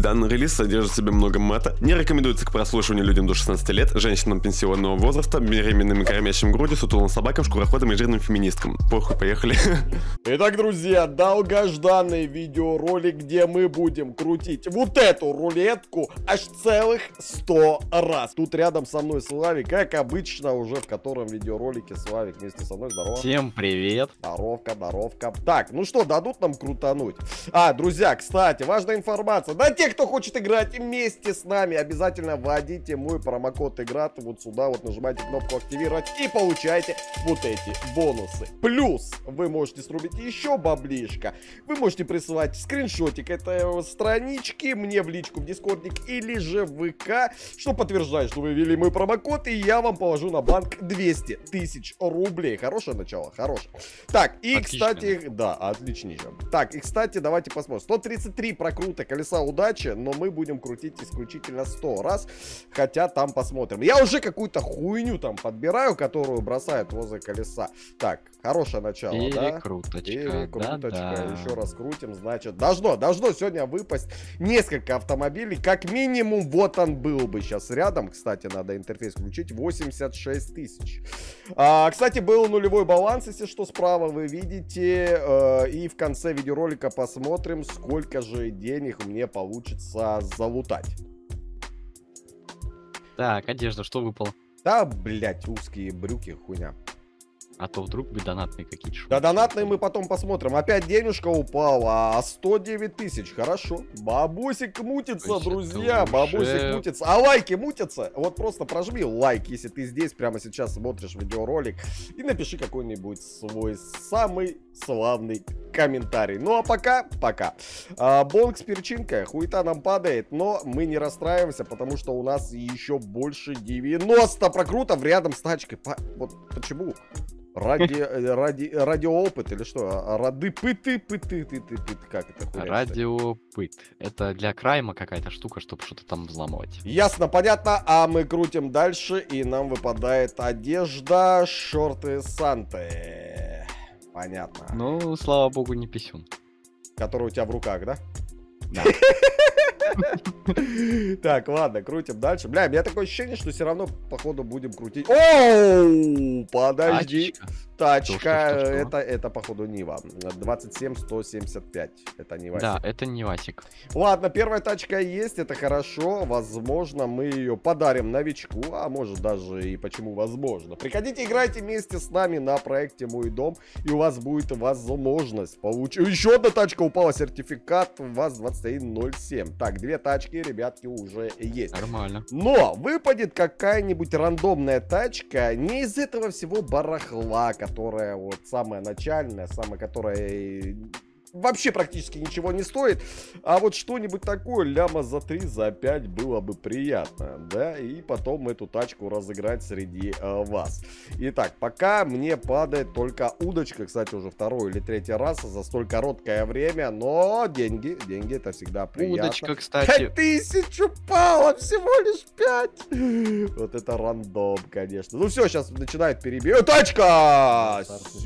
Данный релиз содержит в себе много мата, не рекомендуется к прослушиванию людям до 16 лет, женщинам пенсионного возраста, беременным и кормящим грудью, сутулым собакам, шкуроходам и жирным феминисткам. Похуй, поехали. Итак, друзья, долгожданный видеоролик, где мы будем крутить вот эту рулетку аж целых 100 раз. Тут рядом со мной Славик, как обычно, уже в котором видеоролике Славик вместе со мной. Здорово. Всем привет. Здоровка, здоровка. Так, ну что, дадут нам крутануть? Друзья, кстати, важная информация. Да, те, кто хочет играть вместе с нами, обязательно вводите мой промокод играт вот сюда, вот нажимайте кнопку активировать и получайте вот эти бонусы. Плюс вы можете срубить еще баблишко. Вы можете присылать скриншотик этой странички мне в личку в дискордик или же в ВК, что подтверждает, что вы ввели мой промокод, и я вам положу на банк 200 тысяч рублей. Хорошее начало, хорошее. Так, и отлично. Кстати, да, отличнейше. Так, и кстати, давайте посмотрим. 133 прокрута колеса удачи, но мы будем крутить исключительно 100 раз, хотя там посмотрим. Я уже какую-то хуйню там подбираю, которую бросают возле колеса. Так, хорошее начало, да? Перекруточка. Да. Еще раз крутим, значит, должно сегодня выпасть несколько автомобилей, как минимум. Вот он был бы сейчас рядом, кстати, надо интерфейс включить, 86 тысяч. Кстати, был нулевой баланс, если что, справа вы видите, и в конце видеоролика посмотрим, сколько же денег мне получится залутать. Так, одежда, что выпало? Да, блять, узкие брюки, хуйня. А то вдруг бы донатные какие-то. Да, донатные мы потом посмотрим. Опять денежка упала, 109 тысяч, хорошо. Бабусик мутится, друзья, бабусик мутится. А лайки мутятся? Вот просто прожми лайк, если ты здесь прямо сейчас смотришь видеоролик, и напиши какой-нибудь свой самый славный комментарий. Ну а пока. Бонг с перчинкой, хуета нам падает, но мы не расстраиваемся, потому что у нас еще больше 90 прокрутов рядом с тачкой. Вот почему? Радиоопыт или что? Радыпыты, как это? Радиопыт. Это для крайма какая-то штука, чтобы что-то там взламывать. Ясно, понятно. А мы крутим дальше, и нам выпадает одежда, шорты Санты. Понятно. Ну, слава богу, не писюн. Который у тебя в руках, да? Да. Так, ладно, крутим дальше. Бля, у меня такое ощущение, что все равно, походу, будем крутить. Оу, подожди. Тачка, это, походу, Нива. 27175. Это Нивасик. Да, это Нивасик. Ладно, первая тачка есть, это хорошо. Возможно, мы ее подарим новичку, а может даже и почему возможно. Приходите, играйте вместе с нами на проекте «Мой дом», и у вас будет возможность получить... Еще одна тачка упала, сертификат ВАЗ-2107. Так, две тачки, ребятки, уже есть. Нормально. Но выпадет какая-нибудь рандомная тачка не из этого всего барахла, которая вот самая начальная, которая вообще практически ничего не стоит, а вот что-нибудь такое ляма за 3, за 5 было бы приятно, да, и потом эту тачку разыграть среди вас. Итак, пока мне падает только удочка, кстати, уже второй или третий раз за столь короткое время, но деньги это всегда приятно. Удочка, кстати. 5000 упало, всего лишь 5. Вот это рандом, конечно. Ну все, сейчас начинает перебивать. Тачка!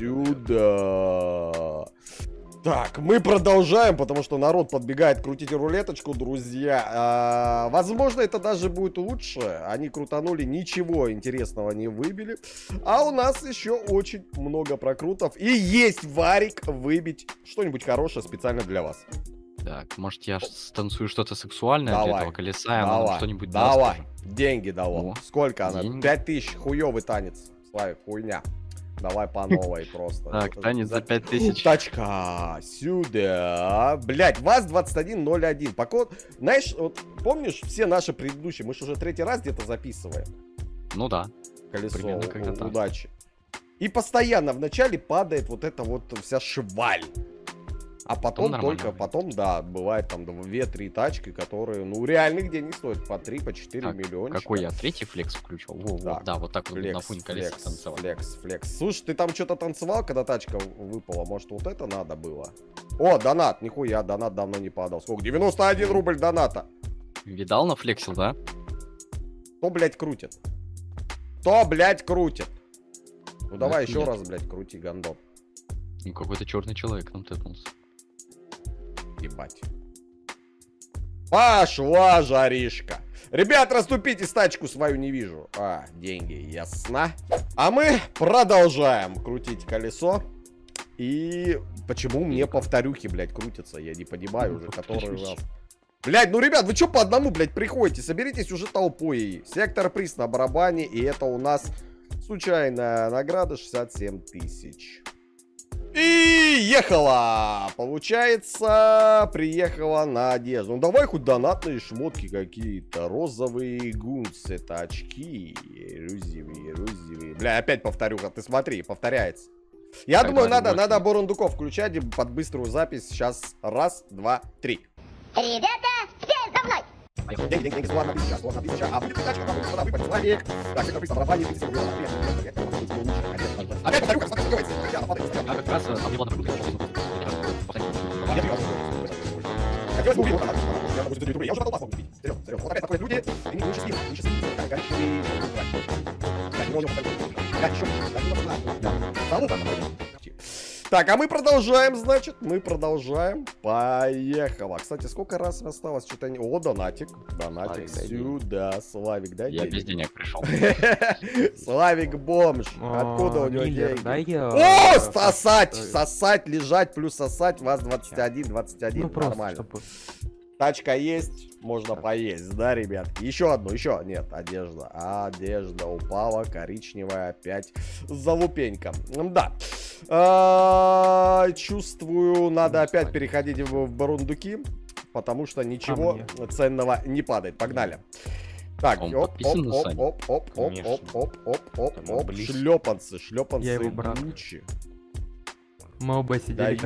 Сюда! Так, мы продолжаем, потому что народ подбегает крутить рулеточку, друзья. Возможно, это даже будет лучше. Они крутанули, ничего интересного не выбили. А у нас еще очень много прокрутов. И есть варик выбить что-нибудь хорошее специально для вас. Так, может я станцую что-то сексуальное для этого колеса, а нам что-нибудь давай, деньги давай. Сколько она? Деньги. 5000, хуёвый танец. Славик, хуйня. Давай по новой просто. Так, танец за 5000. Тачка, сюда. Блять, ВАЗ-2101. Знаешь, вот помнишь все наши предыдущие? Мы же уже третий раз где-то записываем. Ну да. Колесо удачи. И постоянно вначале падает вот эта вот вся шваль. А потом да, бывает там 2-3 тачки, которые, ну, реальных денег стоят по 3, по 4 миллиончика. Какой я третий флекс включил? Да, вот так вот на фоне колеса танцевал. Флекс. Слушай, ты там что-то танцевал, когда тачка выпала? Может, вот это надо было? О, донат, нихуя, донат давно не падал. Сколько? 91 рубль доната. Видал, нафлексил, да? Кто, блядь, крутит? Ну, давай еще раз, блядь, крути, гандон. Ну, какой-то черный человек нам тэпнулся. Ебать. Пошла жаришка. Ребят, расступитесь, тачку свою не вижу. Деньги, ясно. А мы продолжаем крутить колесо. И почему мне повторюхи, блядь, крутятся? Я не понимаю уже, который раз. Блядь, ну, ребят, вы что по одному, блядь, приходите? Соберитесь уже толпой. Сектор приз на барабане. И это у нас случайная награда 67 тысяч. И ехала. Получается, приехала на одежду. Ну, давай хоть донатные шмотки какие-то. Розовые гунсы. Это очки. Розовые. Бля, опять повторюха. Ты смотри, повторяется. Я думаю, надо бурундуков включать под быструю запись. Сейчас. Раз, два, три. Ребята, все за мной! Деньги, сложно тысяча, а будет тачка, сюда выпадет человек. Так, сектор приз на барабане, опять повторюха, смотри, скрывается. Как раз объявлена прокрутка. Хотелось бы убить, я уже готов убить. Серьезно, вот опять подходят люди, и не счастливы. Так, а мы продолжаем, значит, Поехала. Кстати, сколько раз осталось? Что-то не... О, донатик, Славик, сюда, Славик, дай денег. Я без денег пришел. Славик бомж. Откуда у него деньги? О, сосать, лежать, плюс сосать, вас 21, нормально. Тачка есть, можно поесть, да, ребятки? Еще одну, нет, одежда упала, коричневая, опять залупенька. Да. Чувствую, надо опять переходить в бурундуки, потому что ничего ценного не падает. Погнали. Так, оп, шлепанцы, Гуччи. Мы оба сидели,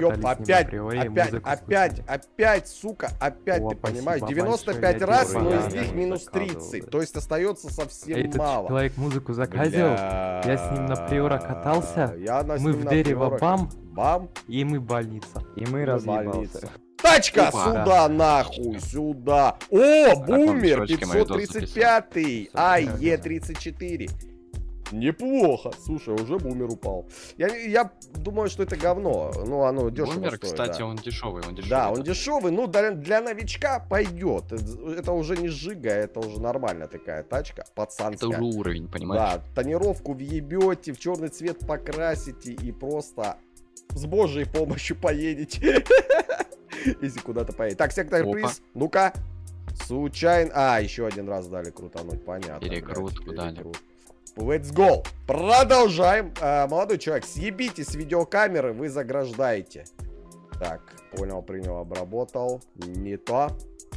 опять, сука, опять, ты понимаешь, 95 раз, но из них минус 30, то есть остается совсем мало. Человек музыку заказил, я с ним на приора катался, мы в дерево бам, и мы больница. И мы разъебался. Тачка, сюда нахуй, сюда. О, бумер, 535-й, АЕ-34. Неплохо. Слушай, уже бумер упал. Я думаю, что это говно. Ну, оно дешево бумер, стоит, кстати, да. он дешевый. Да, он дешевый. Ну, для новичка пойдет. Это уже не жига, это уже нормальная такая тачка. Пацанская. Это уже уровень, понимаешь? Да, тонировку въебете, в черный цвет покрасите и просто с божьей помощью поедете. Если куда-то поедете. Так, сектор приз. Ну-ка. Случайно. Еще один раз дали крутануть, понятно. Перекрутку дали. Let's go. Продолжаем. Молодой человек, съебите с видеокамеры, вы заграждаете. Так, понял, принял, обработал. Не то.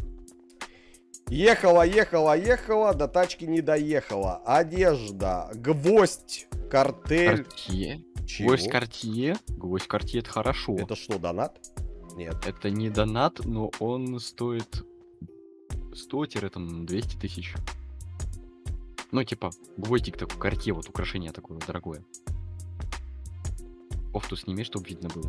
Ехала, до тачки не доехала. Одежда, гвоздь, картель. Гвоздь Картье? Гвоздь Картье — это хорошо. Это что, донат? Нет. Это не донат, но он стоит 100-200 тысяч. Ну, типа, гвоздик такой, Картье, вот украшение такое дорогое. Кофту сними, чтобы видно было.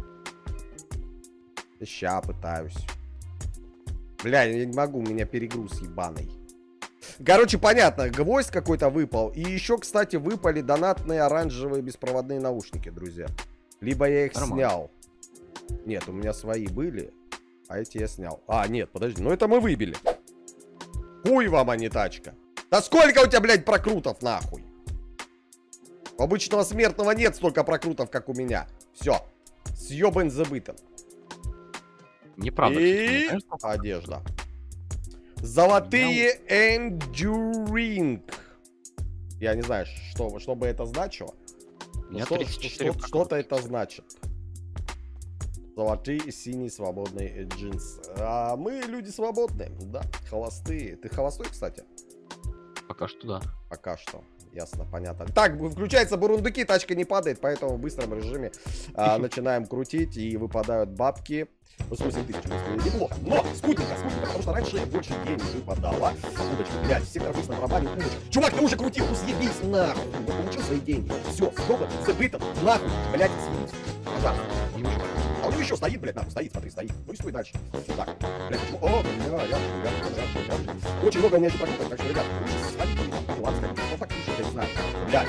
Ща пытаюсь. Бля, я не могу, у меня перегруз ебаный. Короче, понятно, гвоздь какой-то выпал. И еще, кстати, выпали донатные оранжевые беспроводные наушники, друзья. Либо я их снял. Нет, у меня свои были, а эти я снял. Нет, подожди, ну это мы выбили. Хуй вам, а не тачка. Да сколько у тебя, блядь, прокрутов, нахуй? У обычного смертного нет столько прокрутов, как у меня. Все. Съебан забытым. Неправда. И одежда. Золотые Enduring. Я не знаю, что бы это значило. Что-то это значит. Золотые синие свободные джинсы. А мы люди свободные, да, холостые. Ты холостой, кстати? Пока что да. Пока что. Ясно, понятно. Так, включаются бурундуки, тачка не падает, поэтому в быстром режиме начинаем крутить, и выпадают бабки. Ну, 80 тысяч, неплохо. Но спутника, потому что раньше больше денег выпадало. Удочка, блядь, сектор приз на барабане, удочка. Чувак, ты уже крутил, ну съебись, нахуй. Я получил свои деньги. Все, съебан, забыто, нахуй, блядь, съебись. Пожалуйста. А у него еще стоит, блядь, нахуй, стоит, смотри, стоит. Ну и стой дальше. Так, блядь, почему? О, ребят. Очень много у меня еще прокруток, так что, ребят, лучше сходите, ладно, ну так лучше, я не знаю. Блядь.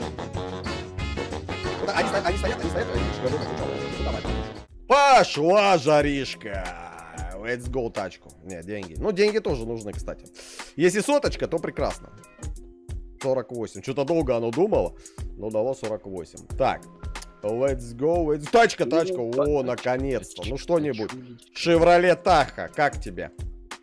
Они стоят, они говорят, ну давай. Пошла жаришка. let's go тачку. Не, деньги. Ну, деньги тоже нужны, кстати. Если соточка, то прекрасно. 48. Что-то долго оно думало. Ну, дало 48. Так. Let's go. Тачка. О, наконец-то. Ну, что-нибудь. Chevrolet Tahoe. Как тебе?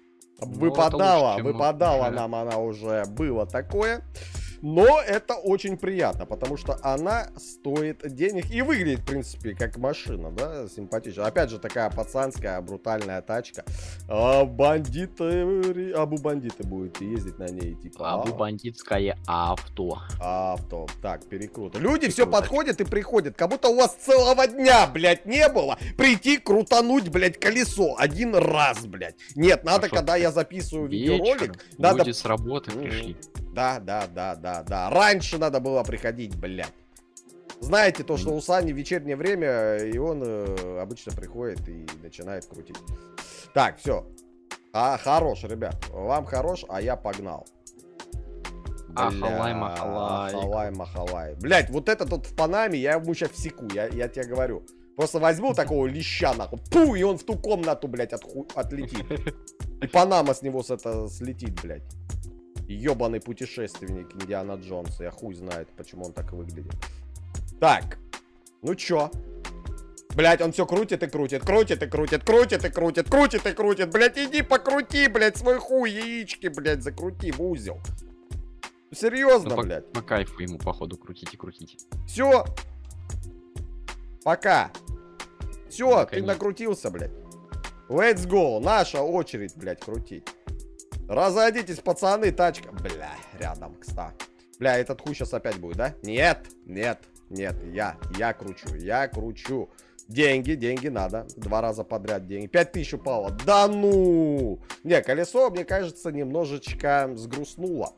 Выпадала нам она уже. Было такое. Но это очень приятно, потому что она стоит денег и выглядит, в принципе, как машина, да, симпатично. Опять же, такая пацанская, брутальная тачка. Бандиты будут ездить на ней, типа. Бандитское авто. Так, перекруто. Люди все подходят и приходят, как будто у вас целого дня, блядь, не было прийти крутануть, блядь, колесо один раз, блядь. Нет, надо, когда я записываю видеоролик, надо... Люди с работы пришли. Да. Раньше надо было приходить, блядь. Знаете, то, что у Сани вечернее время, и он обычно приходит и начинает крутить. Так, все. Хорош, ребят. Вам хорош, а я погнал. Ахалай. Блядь, вот этот вот в Панаме, я ему сейчас всеку, я тебе говорю. Просто возьму такого леща, нахуй, пу, и он в ту комнату, блядь, отлетит. И Панама с него слетит, блядь. Ёбаный путешественник Индиана Джонса. Я хуй знает, почему он так выглядит. Так. Ну чё? Блять, он все крутит и крутит. Крутит. Блять, иди покрути, блять, свой хуй, яички, блять, закрути в узел. Серьезно, ну, блять. По кайфу ему, походу, крутите. Все. Пока. Все, ты накрутился, блять. Let's go. Наша очередь, блять, крутить. Разойдитесь, пацаны, тачка. Бля, рядом, кстати. Бля, этот хуй сейчас опять будет, да? Нет, я кручу. Деньги надо. 2 раза подряд деньги. 5000 упало. Да ну! Не, колесо, мне кажется, немножечко сгрустнуло.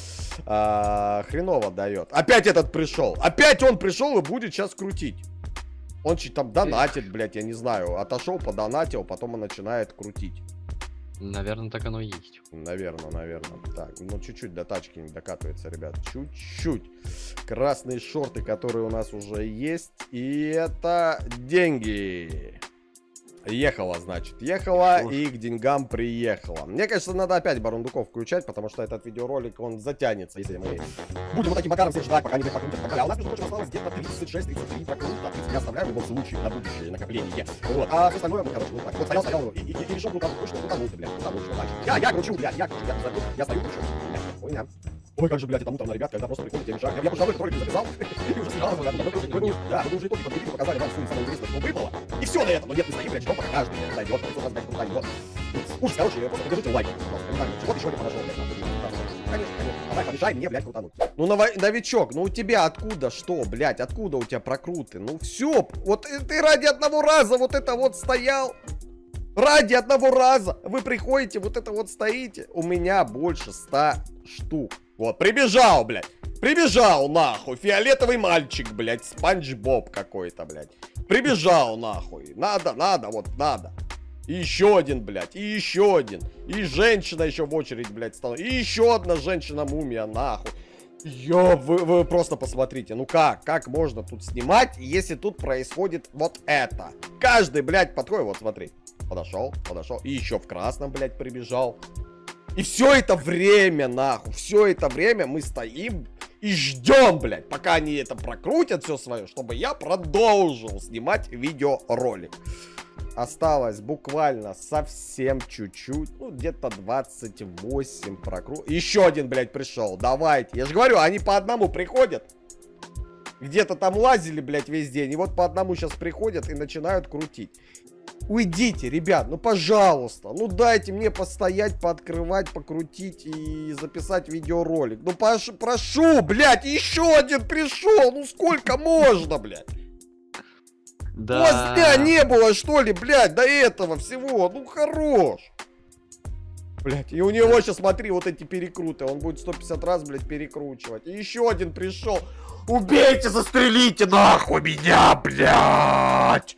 Хреново дает. Опять этот пришел. Опять он пришел и будет сейчас крутить. Он чуть там донатит, блядь, я не знаю. Отошел, подонатил, потом он начинает крутить. Наверное, так оно и есть. Наверное. Так, ну чуть-чуть до тачки не докатывается, ребят. Чуть-чуть. Красные шорты, которые у нас уже есть. И это деньги. Ехала, значит. Ехала и к деньгам приехала. Мне кажется, надо опять Барундуков включать, потому что этот видеоролик, он затянется, если мы будем вот таким макаром все ждать, пока не покрутят. А у нас, между прочим, осталось где-то 36-33 прокрута. Я оставляю в любом случае на будущее накопление. Вот. А все остальное, короче, ну так. Вот стоял и решил крутануть, блядь, я кручу, блядь, я стою, кручу. Хуйня. Ой, как же, блядь, это муторно, ребят, когда просто приходит, я мешаю. Я просто ролик записал, и уже снял, да, вы уже итоги подвели, показали вам самое интересное, что выпало. И все на этом, но нет, мы стоим, блядь, ждем, пока каждый зайдет, кто раз, блядь, крутанет. Ужас, короче, просто покажите лайк, вот еще не подошел, блядь. Конечно, давай, помешай мне, блядь, крутануть. Ну, новичок, ну у тебя откуда, что, блядь, откуда у тебя прокруты? Ну все, вот ты ради одного раза вот это вот стоял. Ради одного раза вы приходите, вот это вот стоите. У меня больше 100 штук. Вот, прибежал, блядь. Прибежал, нахуй. Фиолетовый мальчик, блядь. Спанч Боб какой-то, блядь. Прибежал, нахуй. Надо, вот надо. И еще один, блядь. И еще один. И женщина еще в очередь, блядь, стала. И еще одна женщина-мумия, нахуй. Вы просто посмотрите. Ну как можно тут снимать, если тут происходит вот это? Каждый, блядь, подходит, вот смотри. Подошел. И еще в красном, блядь, прибежал. И все это время, нахуй, все это время мы стоим и ждем, блядь, пока они это прокрутят все свое, чтобы я продолжил снимать видеоролик. Осталось буквально совсем чуть-чуть, ну где-то 28 прокрутов. Еще один, блядь, пришел, давайте. Я же говорю, они по одному приходят. Где-то там лазили, блядь, весь день. И вот по одному сейчас приходят и начинают крутить. Уйдите, ребят, ну пожалуйста. Ну дайте мне постоять, пооткрывать, покрутить и записать видеоролик. Ну прошу, блядь, еще один пришел. Ну сколько можно, блядь? Да. У вас дня не было, что ли, блядь, до этого всего. Ну хорош. Блядь, и у него сейчас, смотри, вот эти перекруты. Он будет 150 раз, блядь, перекручивать. И еще один пришел. Убейте, застрелите нахуй меня, блядь.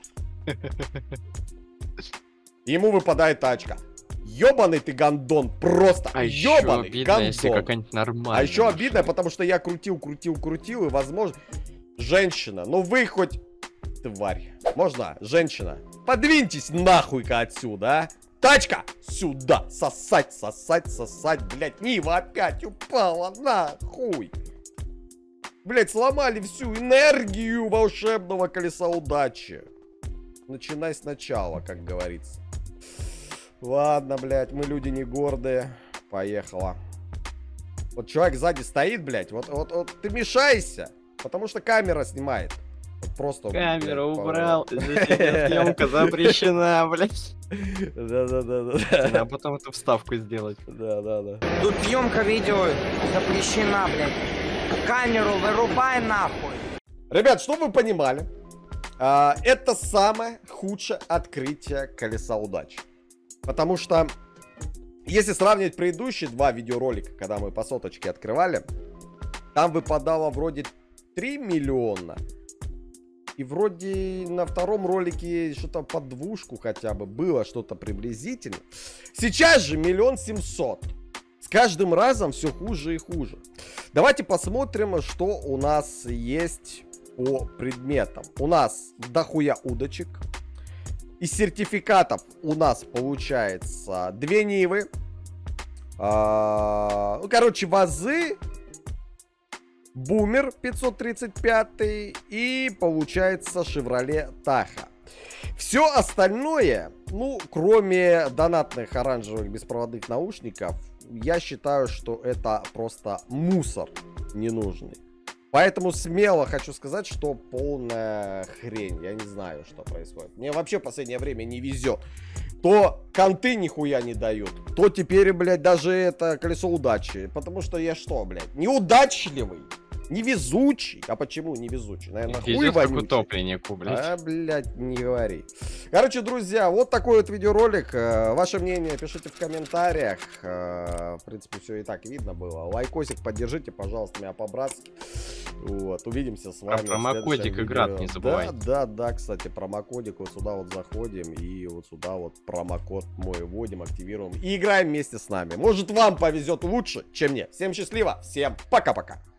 Ему выпадает тачка. Ёбаный ты гандон, просто ёбаный гандон. А еще обидно, потому что я крутил, и возможно... Женщина, ну вы хоть... Тварь. Можно? Женщина. Подвиньтесь нахуй-ка отсюда, а? Тачка! Сюда! Сосать, сосать, сосать, блядь. Нива опять упала, нахуй. Блядь, сломали всю энергию волшебного колеса удачи. Начинай сначала, как говорится. Ладно, блядь, мы люди не гордые. Поехала. Вот человек сзади стоит, блядь. Вот ты мешайся, потому что камера снимает. Вот просто. Камеру убрал. Съемка запрещена, блядь. Да. А потом эту вставку сделать. Да. Тут съемка видео запрещена, блядь. Камеру вырубай нахуй. Ребят, чтобы вы понимали, это самое худшее открытие колеса удачи. Потому что, если сравнивать предыдущие два видеоролика, когда мы по соточке открывали, там выпадало вроде 3 миллиона. И вроде на втором ролике что-то под двушку хотя бы было что-то приблизительно. Сейчас же 1 700 000. С каждым разом все хуже и хуже. Давайте посмотрим, что у нас есть по предметам. У нас дохуя удочек. Из сертификатов у нас получается 2 Нивы. Вазы. Бумер 535 и получается Chevrolet Tahoe. Все остальное, ну, кроме донатных оранжевых беспроводных наушников, я считаю, что это просто мусор ненужный. Поэтому смело хочу сказать, что полная хрень. Я не знаю, что происходит. Мне вообще в последнее время не везет. То конты нихуя не дают, то теперь, блядь, даже это колесо удачи. Потому что я что, блядь, неудачливый, невезучий. А почему невезучий? Наверное, хуй вонючий. Утопленнику, блядь. А, блядь, не говори. Короче, друзья, вот такой вот видеоролик. Ваше мнение пишите в комментариях. В принципе, все и так видно было. Лайкосик поддержите, пожалуйста, меня по-братски. Вот, увидимся с вами. Промокодик Играт не забывайте. Да, кстати, промокодик. Вот сюда вот заходим и вот сюда вот промокод мой вводим, активируем и играем вместе с нами. Может, вам повезет лучше, чем мне. Всем счастливо, всем пока-пока.